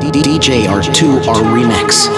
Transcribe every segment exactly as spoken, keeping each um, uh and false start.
D J R two R Remix.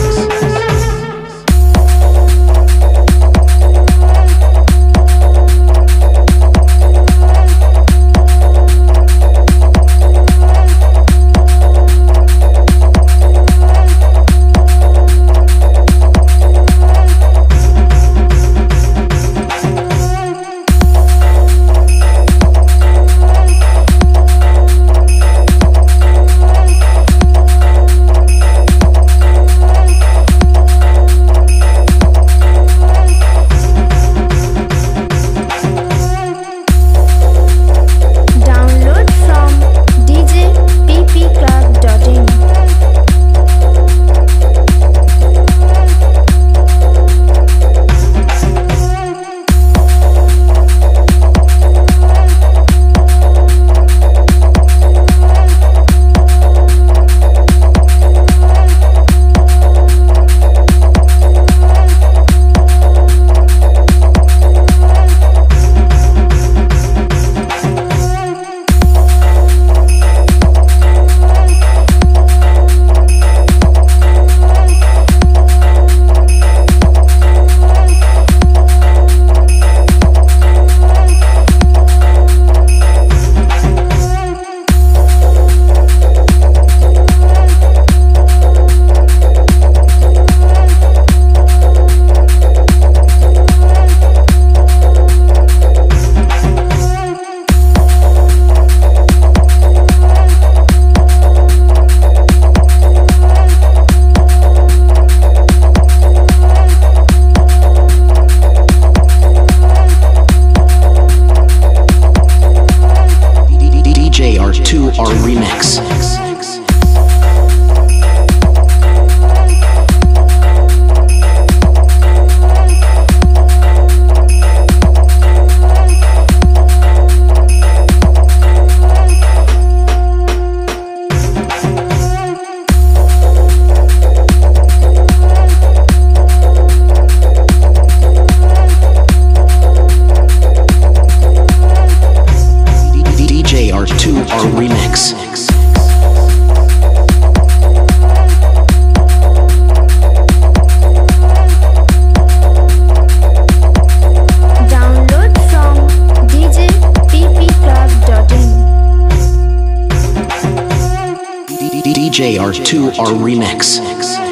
D J R two R Remix. D J R two R Remix. Download from d j p p club dot in. D J R two R Remix.